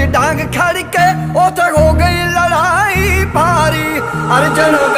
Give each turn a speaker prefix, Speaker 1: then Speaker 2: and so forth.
Speaker 1: डांग खड़ के उथे हो गई लड़ाई भारी। अर्जुन